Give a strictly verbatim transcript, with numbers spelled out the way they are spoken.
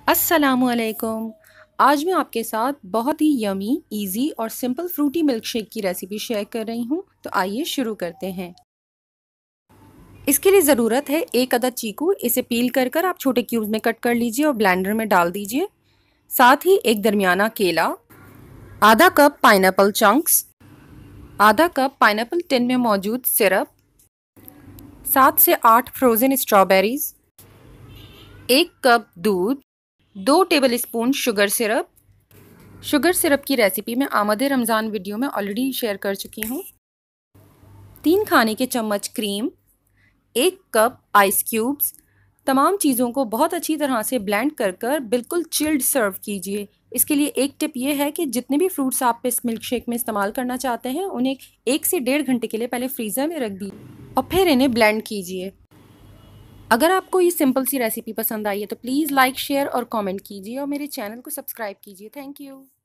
अस्सलामुअलैकुम। आज मैं आपके साथ बहुत ही यमी, इजी और सिंपल फ्रूटी मिल्क शेक की रेसिपी शेयर कर रही हूँ। तो आइए शुरू करते हैं। इसके लिए ज़रूरत है एक अदद चीकू। इसे पील कर कर आप छोटे क्यूब्स में कट कर लीजिए और ब्लेंडर में डाल दीजिए। साथ ही एक दरमियाना केला, आधा कप पाइनएप्पल चंक्स, आधा कप पाइनएप्पल टिन में मौजूद सिरप, सात से आठ फ्रोज़न स्ट्रॉबेरीज, एक कप दूध, दो tablespoon sugar syrup. Sugar syrup की रेसिपी मैं आमदे रमज़ान वीडियो में ऑलरेडी शेयर कर चुकी हूँ। तीन खाने के चम्मच क्रीम, एक कप आइस क्यूब्स। तमाम चीज़ों को बहुत अच्छी तरह से ब्लेंड कर कर बिल्कुल चिल्ड सर्व कीजिए। इसके लिए एक टिप ये है कि जितने भी फ्रूट्स आप इस मिल्क शेक में इस्तेमाल करना चाहते हैं उन्हें एक से डेढ़ घंटे के लिए पहले फ्रीज़र में रख दीजिए और फिर इन्हें ब्लेंड कीजिए। अगर आपको ये सिंपल सी रेसिपी पसंद आई है तो प्लीज़ लाइक, शेयर और कमेंट कीजिए और मेरे चैनल को सब्सक्राइब कीजिए। Thank you.